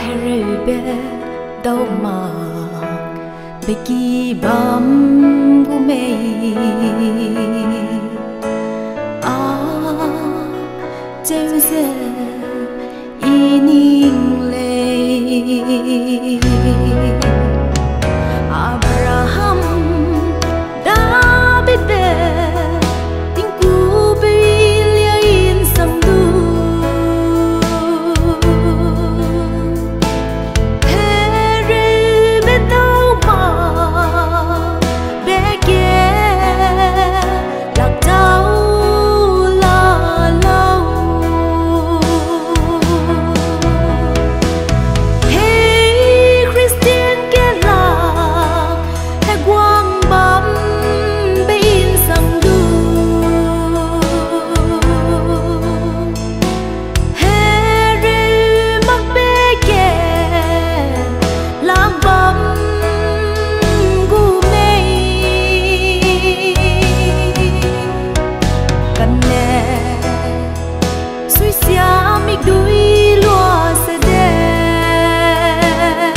herbe đâu mà be ki bam gu mei Jose ining le Abraham David tingku belia in samdu Here betau ma bege lạc tau la lâu Hey Christian ke lạc hay quang bám bên sang du Here mặc bege lạc bám gu mei Cần nè suy xia mi đuôi lúa sẽ đè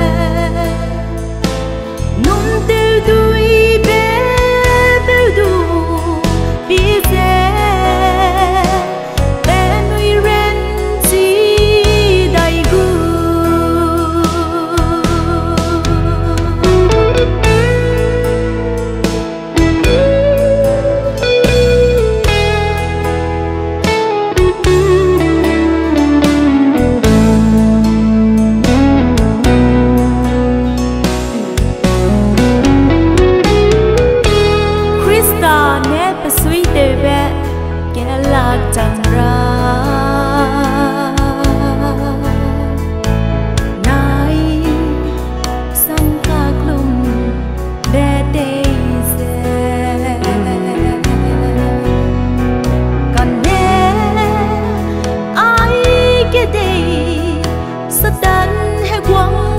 nung tiêu đuôi bé béo đủ bí dè bé nuôi ren chi đầy gu Krista nè bé suy tê bé kẻ lạc chẳng ra Nai sang khắc lung bé đây dè Còn nè ai cái đây sa đan hay quăng